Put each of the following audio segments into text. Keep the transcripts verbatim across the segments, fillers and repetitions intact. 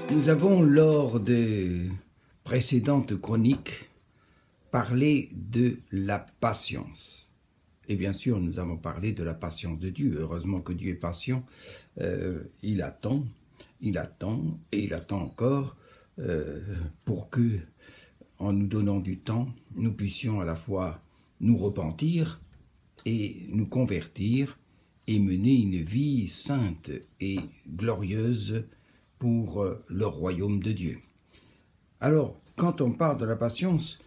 Nous avons, lors des précédentes chroniques, parlé de la patience. Et bien sûr, nous avons parlé de la patience de Dieu. Heureusement que Dieu est patient. Euh, il attend, il attend et il attend encore euh, pour que, en nous donnant du temps, nous puissions à la fois nous repentir et nous convertir et mener une vie sainte et glorieuse pour le royaume de Dieu. Alors, quand on parle de la patience,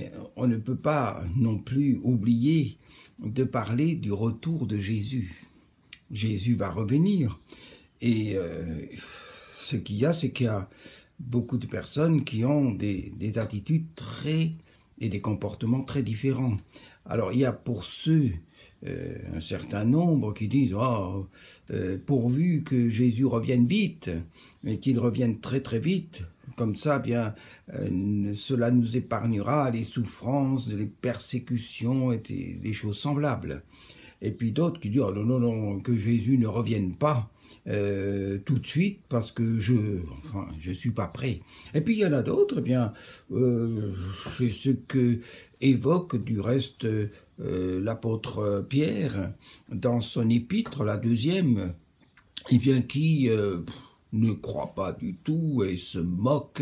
on ne peut pas non plus oublier de parler du retour de Jésus. Jésus va revenir et euh, ce qu'il y a, c'est qu'il y a beaucoup de personnes qui ont des, des attitudes très et des comportements très différents. Alors, il y a pour ceux, euh, un certain nombre qui disent oh, euh, pourvu que Jésus revienne vite, et qu'il revienne très très vite, comme ça, bien, euh, cela nous épargnera les souffrances, les persécutions et des choses semblables. Et puis d'autres qui disent oh, non, non, non, que Jésus ne revienne pas euh, tout de suite parce que je enfin, je suis pas prêt. Et puis il y en a d'autres, eh bien, euh, c'est ce que évoque du reste euh, l'apôtre Pierre dans son épître, la deuxième, eh bien, qui euh, ne croit pas du tout et se moque,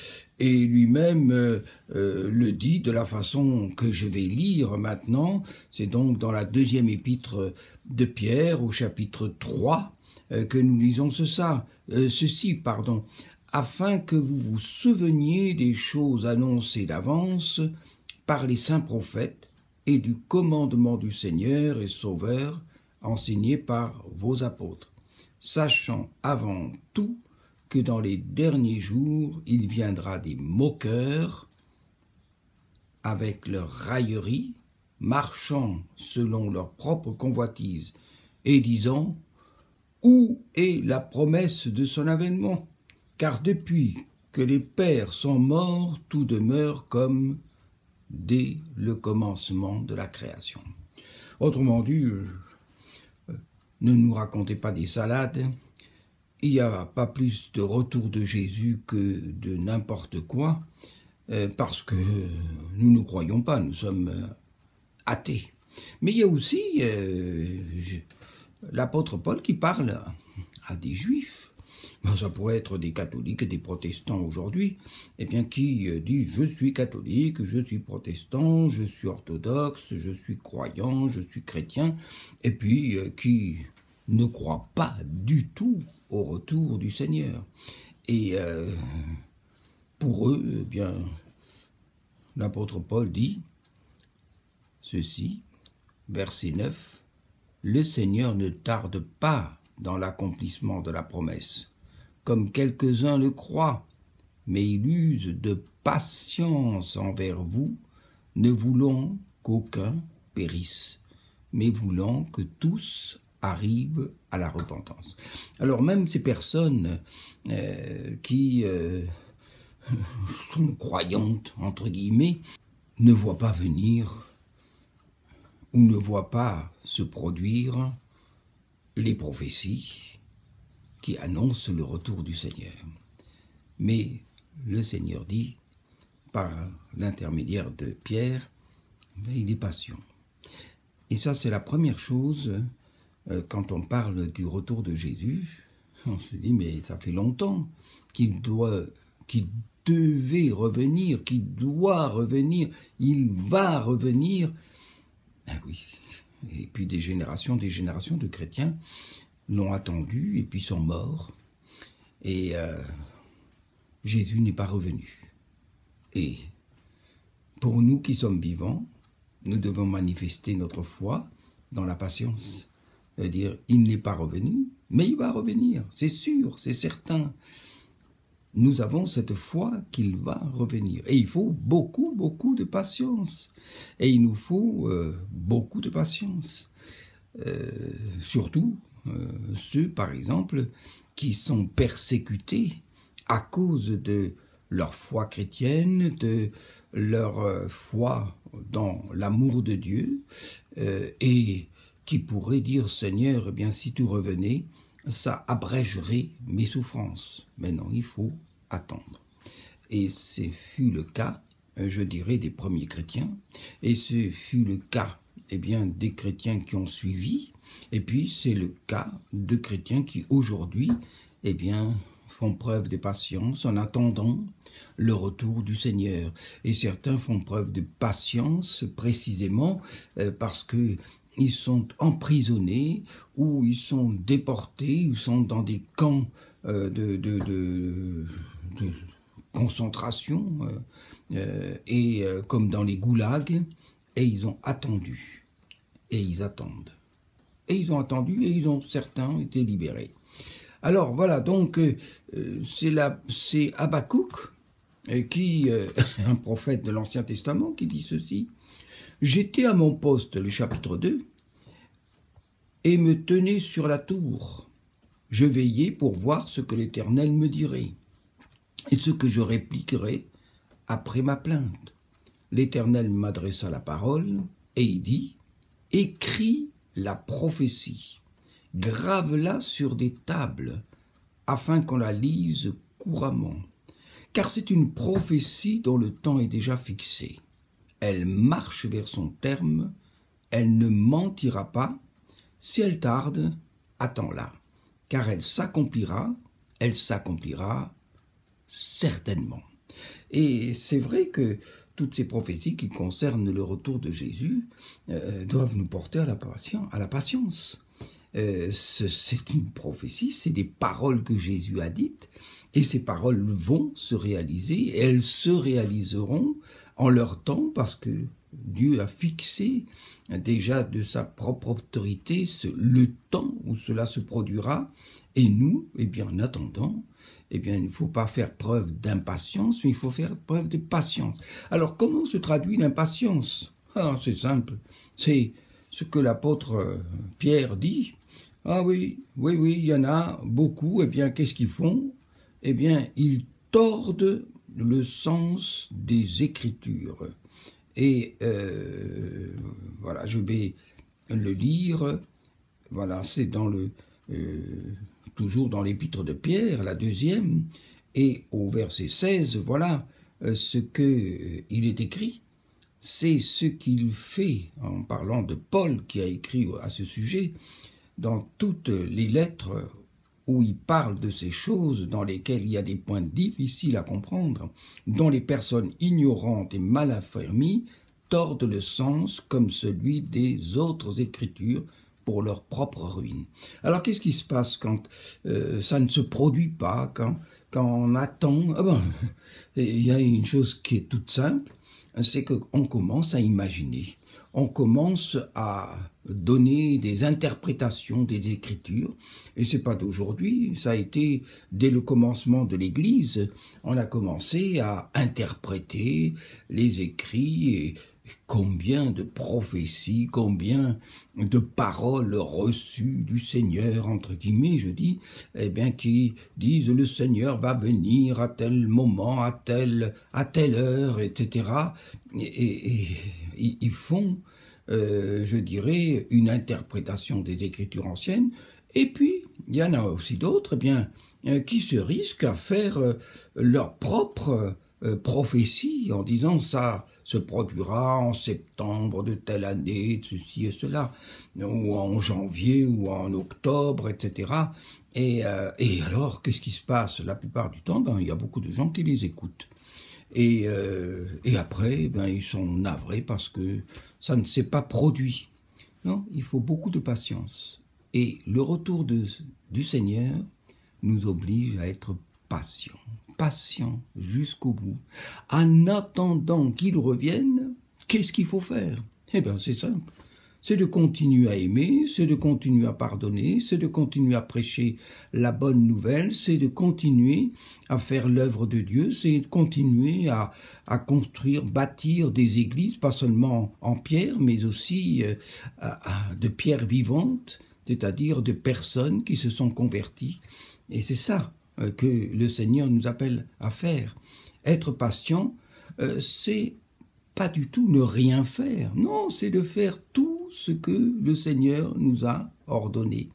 et lui-même euh, euh, le dit de la façon que je vais lire maintenant. C'est donc dans la deuxième épître de Pierre, au chapitre trois, euh, que nous lisons ce ça, euh, ceci, pardon, afin que vous vous souveniez des choses annoncées d'avance par les saints prophètes et du commandement du Seigneur et Sauveur enseigné par vos apôtres, sachant avant tout que dans les derniers jours, il viendra des moqueurs avec leur raillerie, marchant selon leur propre convoitise et disant « Où est la promesse de son avènement ? Car depuis que les pères sont morts, tout demeure comme dès le commencement de la création. » Autrement dit, ne nous racontez pas des salades. Il n'y a pas plus de retour de Jésus que de n'importe quoi, euh, parce que nous ne croyons pas, nous sommes euh, athées. Mais il y a aussi euh, l'apôtre Paul qui parle à des juifs. Ben, ça pourrait être des catholiques et des protestants aujourd'hui, eh bien, qui euh, disent « je suis catholique, je suis protestant, je suis orthodoxe, je suis croyant, je suis chrétien », et puis euh, qui ne croient pas du tout au retour du Seigneur. Et euh, pour eux, eh bien, l'apôtre Paul dit ceci, verset neuf, « Le Seigneur ne tarde pas dans l'accomplissement de la promesse, comme quelques-uns le croient, mais il use de patience envers vous, ne voulant qu'aucun périsse, mais voulant que tous arrivent à la repentance. » Alors même ces personnes euh, qui euh, sont croyantes, entre guillemets, ne voient pas venir ou ne voient pas se produire les prophéties qui annoncent le retour du Seigneur. Mais le Seigneur dit, par l'intermédiaire de Pierre, il est patient. Et ça, c'est la première chose. Quand on parle du retour de Jésus, on se dit, mais ça fait longtemps qu'il doit, qu'il devait revenir, qu'il doit revenir, il va revenir. Ah oui, et puis des générations, des générations de chrétiens l'ont attendu et puis sont morts. Et euh, Jésus n'est pas revenu. Et pour nous qui sommes vivants, nous devons manifester notre foi dans la patience. C'est-à-dire, il n'est pas revenu, mais il va revenir, c'est sûr, c'est certain. Nous avons cette foi qu'il va revenir. Et il faut beaucoup, beaucoup de patience. Et il nous faut euh, beaucoup de patience. Euh, surtout euh, ceux, par exemple, qui sont persécutés à cause de leur foi chrétienne, de leur euh, foi dans l'amour de Dieu, euh, et qui pourraient dire, Seigneur, eh bien, si tu revenais, ça abrégerait mes souffrances. Mais non, il faut attendre. Et ce fut le cas, je dirais, des premiers chrétiens, et ce fut le cas, eh bien, des chrétiens qui ont suivi, et puis c'est le cas de chrétiens qui aujourd'hui, eh bien, font preuve de patience en attendant le retour du Seigneur. Et certains font preuve de patience précisément euh, parce que ils sont emprisonnés ou ils sont déportés, ils sont dans des camps euh, de, de, de, de concentration euh, euh, et euh, comme dans les goulags, et ils ont attendu et ils attendent et ils ont attendu et ils ont certains été libérés. Alors voilà, donc euh, c'est la c'est Habakkuk euh, qui euh, un prophète de l'Ancien Testament qui dit ceci: j'étais à mon poste, le chapitre deux, et me tenais sur la tour. Je veillais pour voir ce que l'Éternel me dirait et ce que je répliquerais après ma plainte. L'Éternel m'adressa la parole et il dit: écris la prophétie, grave-la sur des tables, afin qu'on la lise couramment. Car c'est une prophétie dont le temps est déjà fixé. Elle marche vers son terme, elle ne mentira pas. Si elle tarde, attends-la, car elle s'accomplira, elle s'accomplira certainement. Et c'est vrai que toutes ces prophéties qui concernent le retour de Jésus euh, doivent nous porter à la patience. À la patience. Euh, c'est une prophétie, c'est des paroles que Jésus a dites, et ces paroles vont se réaliser, et elles se réaliseront en leur temps, parce que Dieu a fixé déjà de sa propre autorité ce, le temps où cela se produira, et nous, eh bien, en attendant, eh bien, il ne faut pas faire preuve d'impatience, mais il faut faire preuve de patience. Alors, comment se traduit l'impatience? Ah, c'est simple, c'est ce que l'apôtre Pierre dit. Ah oui, oui, oui, il y en a beaucoup. Eh bien, qu'est-ce qu'ils font? Eh bien, ils tordent le sens des Écritures. Et euh, voilà, je vais le lire. Voilà, c'est dans le euh, toujours dans l'épître de Pierre, la deuxième, et au verset seize, voilà euh, ce que euh, il est écrit. C'est ce qu'il fait, en parlant de Paul qui a écrit à ce sujet, dans toutes les lettres où il parle de ces choses dans lesquelles il y a des points difficiles à comprendre, dont les personnes ignorantes et mal affermies tordent le sens comme celui des autres Écritures pour leur propre ruine. Alors qu'est-ce qui se passe quand euh, ça ne se produit pas, quand, quand on attend? Ah ben, il y a une chose qui est toute simple, c'est qu'on commence à imaginer, on commence à donner des interprétations des Écritures, et c'est pas d'aujourd'hui, ça a été dès le commencement de l'Église, on a commencé à interpréter les écrits, et combien de prophéties, combien de paroles reçues du Seigneur, entre guillemets, je dis, eh bien, qui disent le Seigneur va venir à tel moment, à telle, à telle heure, et cetera. Et, et, et ils font, euh, je dirais, une interprétation des Écritures anciennes. Et puis, il y en a aussi d'autres, eh bien, euh, qui se risquent à faire euh, leur propre euh, prophétie en disant ça se produira en septembre de telle année, ceci et cela, ou en janvier, ou en octobre, et cetera. Et, euh, et alors, qu'est-ce qui se passe? La plupart du temps, ben, il y a beaucoup de gens qui les écoutent. Et, euh, et après, ben, ils sont navrés parce que ça ne s'est pas produit. Non, il faut beaucoup de patience. Et le retour de, du Seigneur nous oblige à être patients. Patient jusqu'au bout. En attendant qu'il revienne, qu'est-ce qu'il faut faire? Eh bien, c'est simple. C'est de continuer à aimer, c'est de continuer à pardonner, c'est de continuer à prêcher la bonne nouvelle, c'est de continuer à faire l'œuvre de Dieu, c'est de continuer à, à construire, bâtir des églises, pas seulement en pierre, mais aussi euh, à, à, de pierres vivantes, c'est-à-dire de personnes qui se sont converties. Et c'est ça que le Seigneur nous appelle à faire. Être patient, euh, c'est pas du tout ne rien faire. Non, c'est de faire tout ce que le Seigneur nous a ordonné.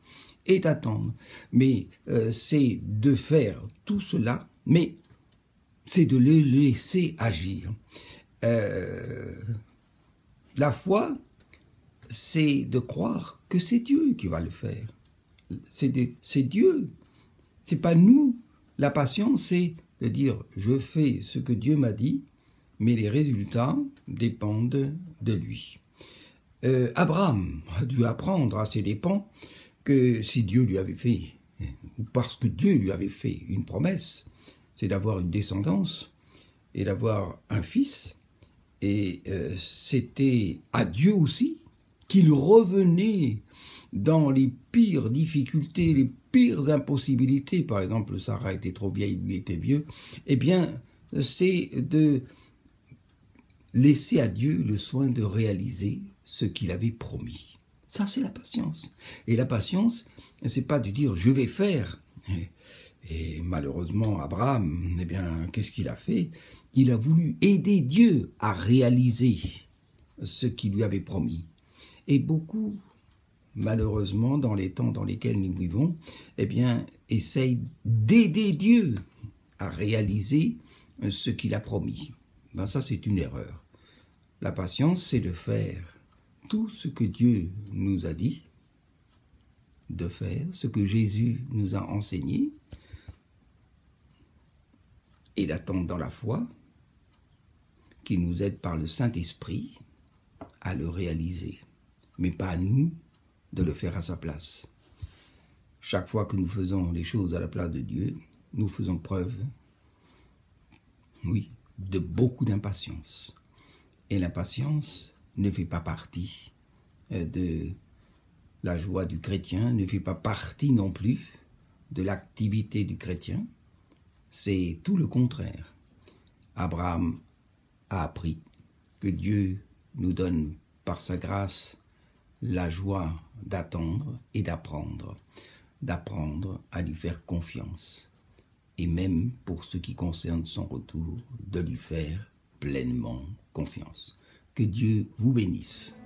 et d'attendre. Mais euh, c'est de faire tout cela, mais c'est de le laisser agir. Euh, la foi, c'est de croire que c'est Dieu qui va le faire. C'est de, c'est Dieu, c'est pas nous. La patience, c'est de dire je fais ce que Dieu m'a dit, mais les résultats dépendent de lui. Euh, Abraham a dû apprendre à ses dépens que si Dieu lui avait fait, ou parce que Dieu lui avait fait une promesse, c'est d'avoir une descendance et d'avoir un fils, et euh, c'était à Dieu aussi qu'il revenait dans les pires difficultés, les pires impossibilités, par exemple Sarah était trop vieille, lui était vieux, eh bien c'est de laisser à Dieu le soin de réaliser ce qu'il avait promis. Ça, c'est la patience. Et la patience, c'est pas de dire je vais faire. Et, et malheureusement, Abraham, eh bien, qu'est-ce qu'il a fait? Il a voulu aider Dieu à réaliser ce qu'il lui avait promis. Et beaucoup, malheureusement, dans les temps dans lesquels nous vivons, eh bien, essayent d'aider Dieu à réaliser ce qu'il a promis. Ben ça, c'est une erreur. La patience, c'est de faire tout ce que Dieu nous a dit, de faire ce que Jésus nous a enseigné, et d'attendre dans la foi, qui nous aide par le Saint-Esprit à le réaliser, mais pas à nous de le faire à sa place. Chaque fois que nous faisons les choses à la place de Dieu, nous faisons preuve, oui, de beaucoup d'impatience. Et l'impatience ne fait pas partie de la joie du chrétien, ne fait pas partie non plus de l'activité du chrétien. C'est tout le contraire. Abraham a appris que Dieu nous donne par sa grâce la joie d'attendre et d'apprendre, d'apprendre à lui faire confiance. Et même pour ce qui concerne son retour, de lui faire pleinement confiance. Que Dieu vous bénisse.